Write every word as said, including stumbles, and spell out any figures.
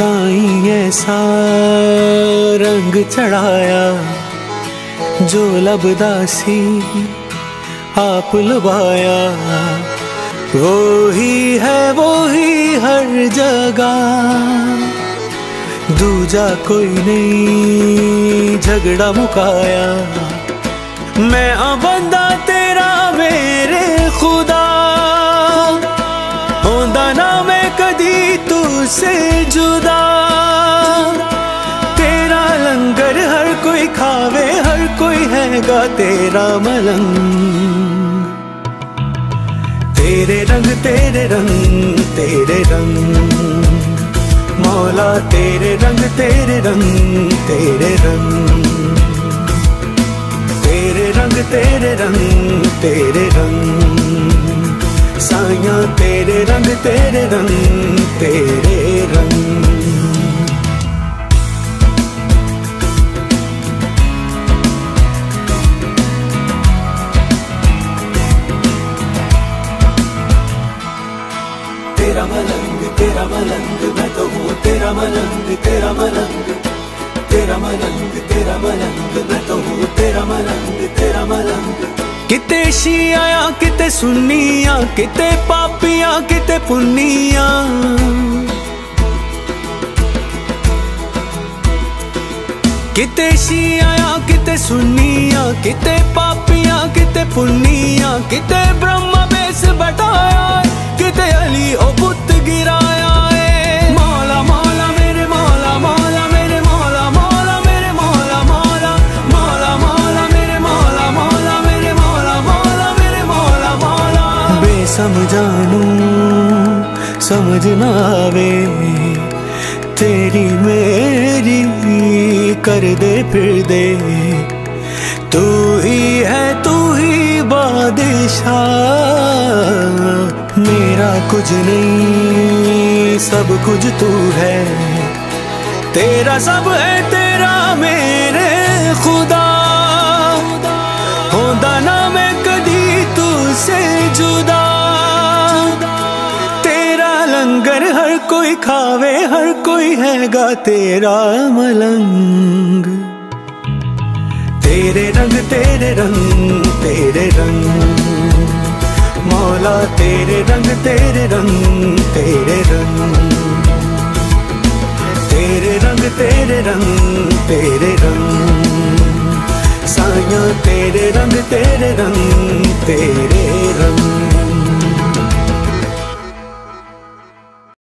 साईं ऐसा रंग चढ़ाया जो लबदासी आप लुभाया, वो ही है वो ही हर जगह, दूजा कोई नहीं झगड़ा मुकाया। मैं आ बंदा तेरा मेरे खुदा, होंदा ना मैं कदी तुझसे जुदा। तेरा लंगर हर कोई खावे, हर कोई हैगा तेरा मलंग। तेरे रंग तेरे रंग तेरे रंग मौला, तेरे रंग तेरे रंग तेरे रंग, तेरे रंग तेरे रंग तेरे रंग, साइयां तेरे रंग तेरे रंग तेरे रंग। तेरा मलंग तेरा मलंग मैं तो हूँ तेरा मलंग, तेरा मलंग तेरा मलंग तेरा मलंग मैं तो हूँ तेरा मलंग, तेरा मलंग। किते शिया किते सुन्निया, किते पापिया किते पुन्निया, किते शिया किते सुन्निया, किते पापिया किते पुन्निया, किते ब्रह्मा बेस बैठाया, किते अली ओ बुत गिराया। मौला मौला मेरे मौला मौला मेरे मौला मौला मेरे मौला मौला मौला मौला मेरे मौला मौला मेरे मौला मौला मेरे मौला मौला। बेसमझानू समझ ना आवे, तेरी मेरी कर दे फिर दे। तू ही है तू ही बादशाह, मेरा कुछ नहीं सब कुछ तू है। तेरा सब है तेरा मेरे खुदा, होंदा ना मैं कदी तुझसे जुदा। तेरा लंगर हर कोई खावे, हर कोई हैगा तेरा मलंग। तेरे रंग तेरे रंग तेरे रंग मौला, तेरे रंग तेरे रंग तेरे रंग, तेरे रंग तेरे रंग तेरे रंग, साइयां तेरे रंग तेरे रंग तेरे